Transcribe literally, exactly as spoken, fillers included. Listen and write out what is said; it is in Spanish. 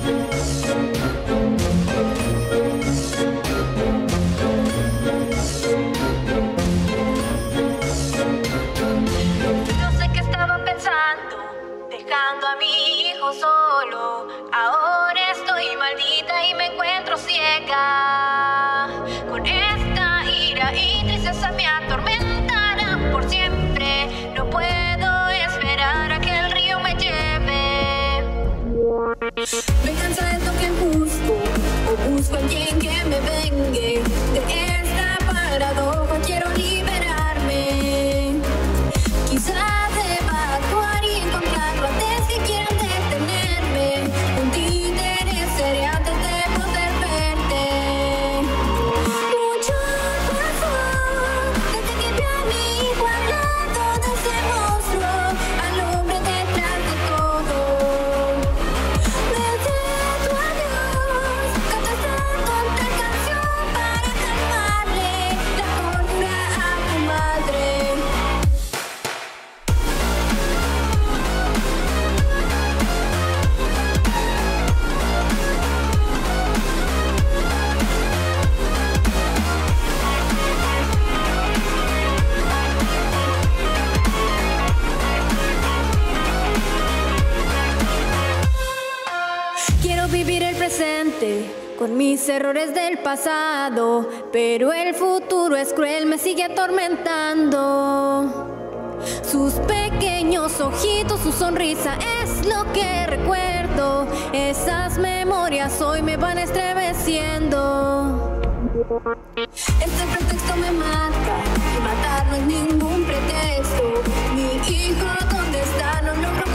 Dejando a mi hijo solo, ahora estoy maldita y me encuentro ciega. Con esta ira y tristeza me atormentarán por siempre. No puedo esperar a que el río me lleve. Me cansa de esto que busco, o busco a alguien que me vengue. De esta paradoja quiero liberarme. Quizás vivir el presente con mis errores del pasado, pero el futuro es cruel, me sigue atormentando. Sus pequeños ojitos, su sonrisa es lo que recuerdo. Esas memorias hoy me van estremeciendo. Este pretexto me mata, y matar no es ningún pretexto. Mi hijo, ¿dónde está? No logro